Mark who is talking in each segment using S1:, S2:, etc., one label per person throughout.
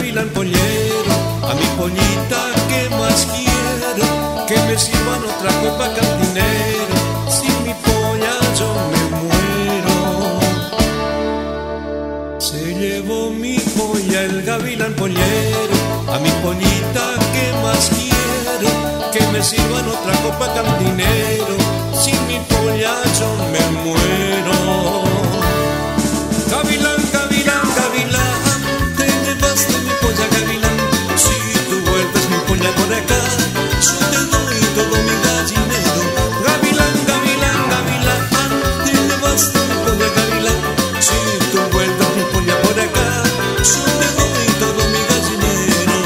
S1: gavilán pollero, a mi pollita que más quiero, que me sirvan otra copa cantinero, sin mi polla yo me muero. Se llevó mi polla el gavilán pollero, a mi pollita que más quiero, que me sirvan otra copa cantinero, sin mi polla yo me muero. Gavilán, gavilán, gavilán, te llevaste mi polla gavilán, si tú vuelves mi polla por acá, yo te doy todo mi gallinero. Gavilán, gavilán, gavilán, te llevaste mi polla gavilán, si tú vuelves mi polla por acá, yo te doy todo mi gallinero.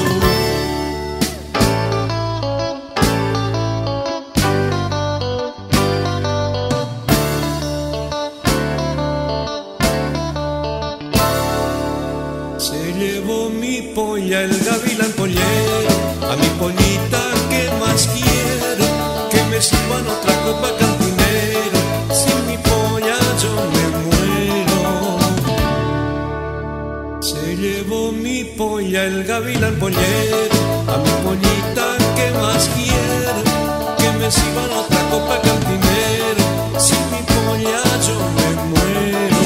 S1: Se llevó mi polla el gavilán pollero, a mi pollita que más quiero, que me sirvan otra copa cantinero, sin mi polla yo me muero. Se llevó mi polla el gavilán pollero, a mi pollita que más quiero, que me sirvan otra copa cantinero, sin mi polla yo me muero.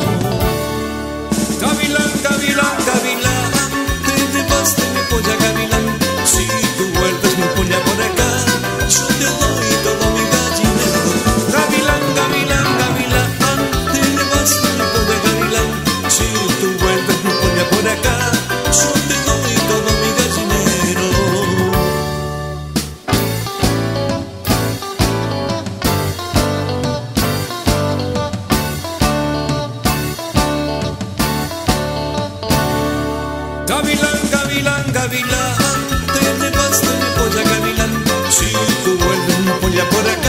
S1: Gavilán, gavilán, gavilán, te llevaste mi polla gavilán, si tú vuelves mi polla por acá, yo te doy todo mi gallinero. Gavilán, gavilán, gavilán, te llevaste mi polla gavilán, si tú vuelves mi polla por acá, yo te doy todo mi gallinero. Gavilán, gavilán, gavilán, te llevaste mi polla gavilán, si tú vuelves mi polla por acá.